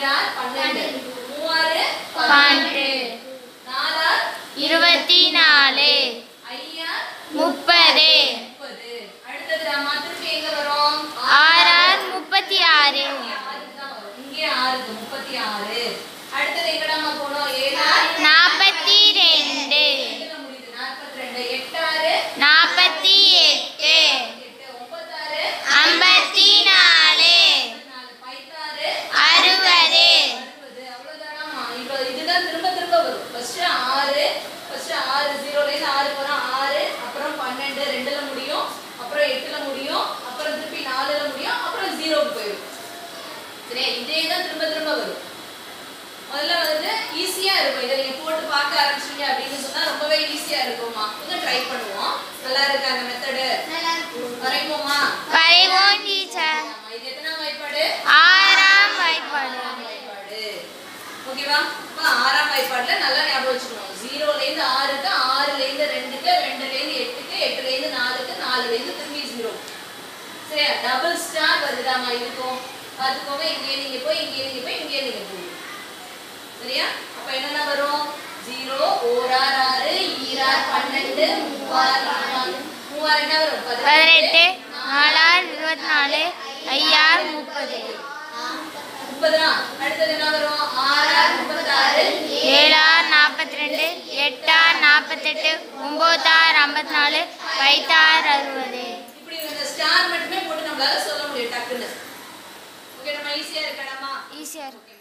R 12 மூவாறு 12 நாலார் 24 ஐயார் 30 அடுத்தது நம்ம திருப்பி எங்க வரோம் 6 36 இங்கே 6 36 அடுத்தது எங்கடாமா போறோம் 7 ஆர் 42 முடியுது 42 8 ஆர் 48 9 ஆர் 54 5 60 ஆர் 60 அவ்வளவுதானா இதுதான் திரும்ப திரும்ப வரும் ஃபர்ஸ்ட் 6 0ல இருந்து 6 போறோம் 6 அப்புறம் 12 2ல முடியும் அப்புறம் 8ல முடியும் அப்புறம் திருப்பி 4ல முடியும் அப்புறம் 0க்கு போயிடும் சரி இதே தான் திரும்ப திரும்ப வரும் முதல்ல வந்து ஈஸியா இருக்கும் இத நீங்க போட்டு பார்க்க ஆரம்பிச்சீங்க அப்படினு சொன்னா ரொம்பவே ஈஸியா இருக்கும்மா இத ட்ரை பண்ணுவோம் நல்லா இருக்கா அந்த மெத்தட் நல்லா இருக்கு வரைவோமா வரைவோம் டீச்சர் இது எத்தனை வாய்ப்பாடு ஆறாம் வாய்ப்பாடு ஓகேவா அப்ப ஆறாம் வாய்ப்பாடுல நல்லா ஞாபகம் வச்சுக்கணும் 0ல இருந்து 6க்கு 6ல இருந்து 2க்கு 2ல இருந்து 8க்கு 8ல இருந்து 4க்கு 4ல இருந்து திரும்பி 0 சரியா டபுள் ஸ்டார் வருதாமா இருக்கும் பாத்துக்கோங்க இங்கே நீங்க போய் இங்கே நீங்க போய் இங்கே நீங்க போய் சரியா அப்ப என்னென்ன வரும் 0 ஓரார் 6 ஈரார் 12 மூவார் 4 மூவார் என்ன வரும் 18 4 24 ஐயார் 30 30 அடுத்து என்ன வரும் 6 ஆர் 36 7 ஆர் 42 8 ஆர் 48 9 ஆர் 54 5 ஆர் 60 இப்படி இந்த ஸ்டார் மட்டுமே போட்டு நம்மளால சொல்ல முடியும் டக்குன்னு ஓகே நம்ம ஈஸியா இருக்கலாமா ஈஸியா இருக்கு